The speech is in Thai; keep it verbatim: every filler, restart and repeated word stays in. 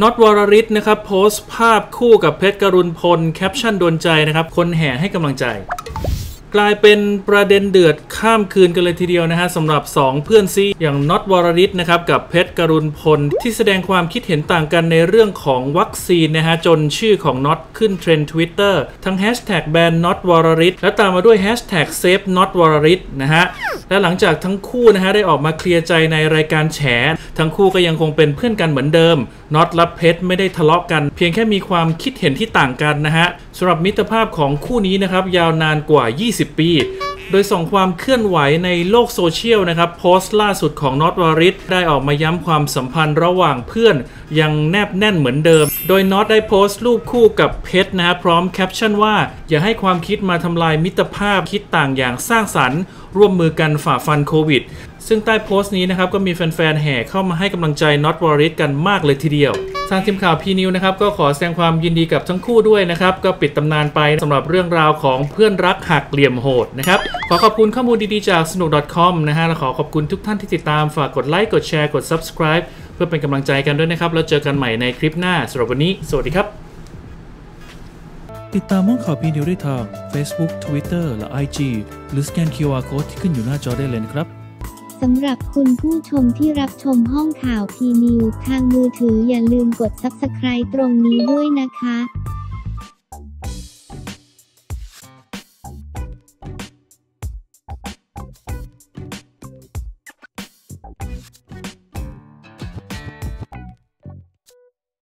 น็อตวรริศนะครับโพสต์ภาพคู่กับเพชรกรุณพลแคปชั่นโดนใจนะครับคนแห่ให้กำลังใจกลายเป็นประเด็นเดือดข้ามคืนกันเลยทีเดียวนะฮะสำหรับสองเพื่อนซีอย่างน็อตวรริศนะครับกับเพชรกรุณพลที่แสดงความคิดเห็นต่างกันในเรื่องของวัคซีนนะฮะจนชื่อของน็อตขึ้นเทรนด์ Twitter ทั้งแฮชแท็กแบนน็อตวรริศและตามมาด้วยแฮชแท็กเซฟน็อตวรริศนะฮะและหลังจากทั้งคู่นะฮะได้ออกมาเคลียร์ใจในรายการแฉทั้งคู่ก็ยังคงเป็นเพื่อนกันเหมือนเดิมน็อตและเพชรไม่ได้ทะเลาะกันเพียงแค่มีความคิดเห็นที่ต่างกันนะฮะสำหรับมิตรภาพของคู่นี้นะครับยาวนานกว่ายี่สิบปีโดยส่งความเคลื่อนไหวในโลกโซเชียลนะครับโพสต์ล่าสุดของน็อตวรริศได้ออกมาย้ำความสัมพันธ์ระหว่างเพื่อนยังแนบแน่นเหมือนเดิมโดยน็อตได้โพสต์รูปคู่กับเพชรนะฮะพร้อมแคปชั่นว่าอย่าให้ความคิดมาทำลายมิตรภาพคิดต่างอย่างสร้างสรรค์ร่วมมือกันฝ่าฟันโควิดซึ่งใต้โพสต์นี้นะครับก็มีแฟนๆแห่เข้ามาให้กำลังใจน็อตวรริศกันมากเลยทีเดียวทางทีมข่าวพีนิวนะครับก็ขอแสดงความยินดีกับทั้งคู่ด้วยนะครับก็ปิดตำนานไปสำหรับเรื่องราวของเพื่อนรักหักเหลี่ยมโหดนะครับขอขอบคุณข้อมูลดีๆจากสนุก .com นะฮะและขอขอบคุณทุกท่านที่ติดตามฝากกดไลค์กดแชร์กด Subscribe เพื่อเป็นกำลังใจกันด้วยนะครับแล้วเจอกันใหม่ในคลิปหน้าสำหรับวันนี้สวัสดีครับติดตามห้องข่าวพีนิวได้ทาง Facebook Twitter และ ไอ จี หรือสแกน คิว อาร์ Code ที่ขึ้นอยู่หน้าจอได้เลยนะครับสำหรับคุณผู้ชมที่รับชมห้องข่าวพีนิวทางมือถืออย่าลืมกด ซับสไครบ์ ตรงนี้ด้วยนะคะ